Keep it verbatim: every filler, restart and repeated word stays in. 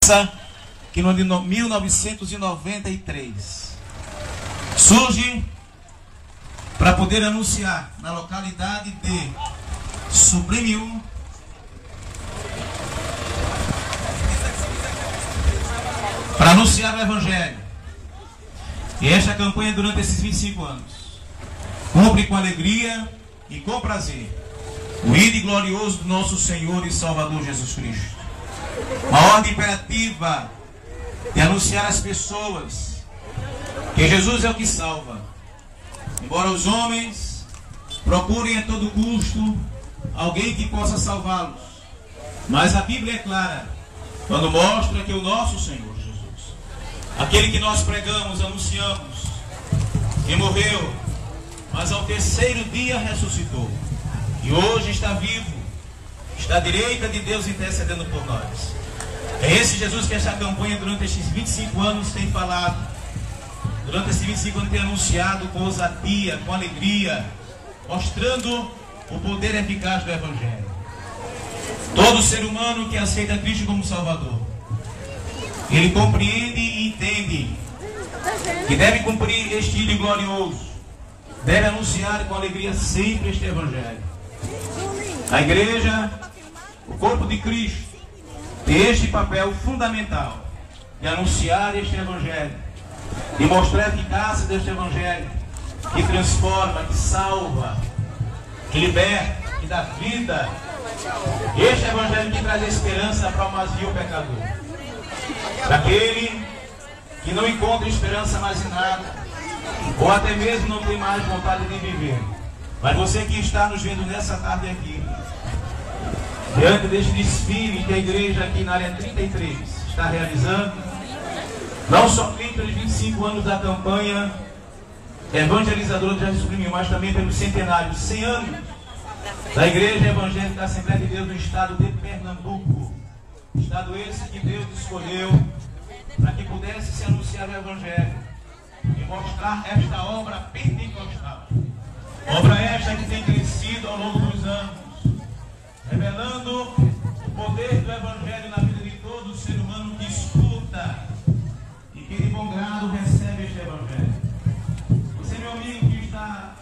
que no ano de mil novecentos e noventa e três surge para poder anunciar na localidade de Sublimiú para anunciar o Evangelho. E esta campanha durante esses vinte e cinco anos cumpre com alegria e com prazer o ide glorioso do nosso Senhor e Salvador Jesus Cristo. Uma ordem imperativa de anunciar às pessoas que Jesus é o que salva. Embora os homens procurem a todo custo alguém que possa salvá-los, mas a Bíblia é clara quando mostra que o nosso Senhor Jesus, aquele que nós pregamos, anunciamos, que morreu, mas ao terceiro dia ressuscitou, e hoje está vivo, está à direita de Deus intercedendo por nós. É esse Jesus que esta campanha durante estes vinte e cinco anos tem falado, durante esses vinte e cinco anos tem anunciado com ousadia, com alegria, mostrando o poder eficaz do Evangelho. Todo ser humano que aceita Cristo como Salvador, ele compreende e entende que deve cumprir este ide glorioso, deve anunciar com alegria sempre este Evangelho. A igreja, o corpo de Cristo, tem este papel fundamental de anunciar este Evangelho, de mostrar a eficácia deste Evangelho, que transforma, que salva, que liberta, que dá vida. Este Evangelho que traz esperança para o vazio pecador, para aquele que não encontra esperança mais em nada, ou até mesmo não tem mais vontade de viver. Mas você que está nos vendo nessa tarde aqui, diante deste desfile que a igreja aqui na área trinta e três está realizando, não somente pelos vinte e cinco anos da campanha evangelizadora de Jesus Sublimiú, mas também pelos centenários, cem anos da Igreja Evangélica da Assembleia de Deus do estado de Pernambuco. Estado esse que Deus escolheu para que pudesse se anunciar o Evangelho e mostrar esta obra pentecostal. Obra esta que tem crescido ao longo dos anos, revelando o poder do Evangelho na vida de todo ser humano que escuta e que de bom grado recebe este Evangelho. Você, meu amigo, que está